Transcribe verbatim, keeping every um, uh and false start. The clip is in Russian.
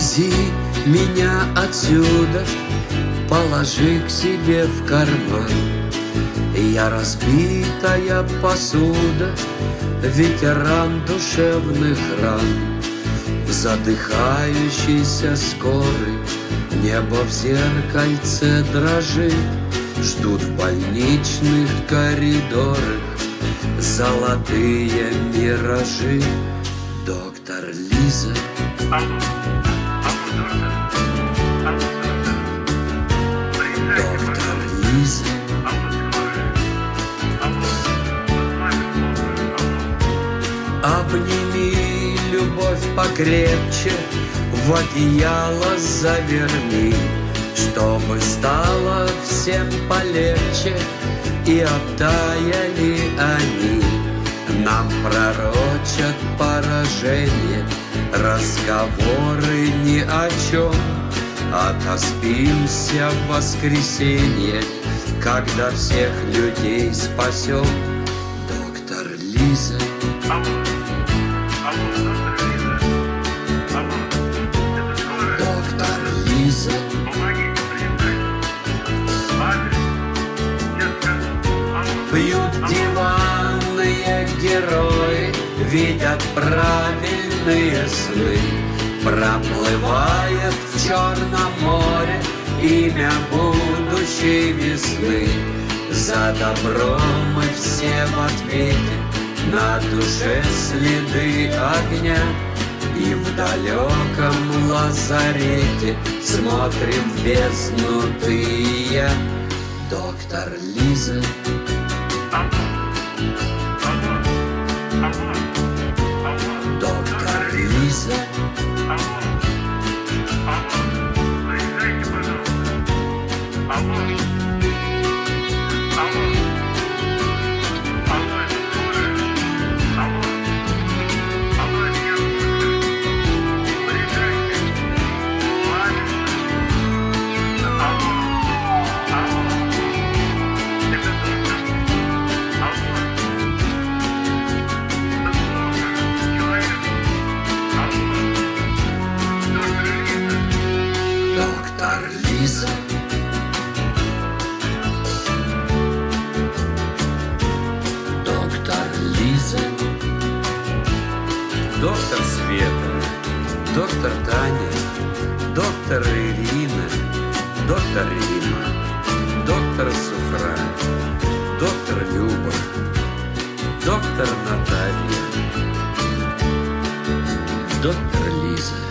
Увези меня отсюда, положи к себе в карман. Я разбитая посуда, ветеран душевных ран. В задыхающейся скорой небо в зеркальце дрожит. Ждут в больничных коридорах золотые миражи. Доктор Лиза. Доктор Лиза. Обними, любовь, покрепче, в одеяло заверни, чтобы стало всем полегче и оттаяли они. Нам пророчат поражение, разговоры ни о чем. Отоспимся в воскресенье, когда всех людей спасем. Доктор Лиза. Доктор Лиза. Пьют диванные герои, видят правильные сны. Проплывает в Черном море имя будущей весны. За добро мы все в ответе, на душе следы огня. И в далеком лазарете смотрим в бездну ты и я. Доктор Лиза. Доктор Лиза. Доктор Лиза. Доктор Лиза. Доктор Света, доктор Таня, доктор Ирина, доктор Рима, доктор Сухра, доктор Люба, доктор Наталья, доктор Лиза.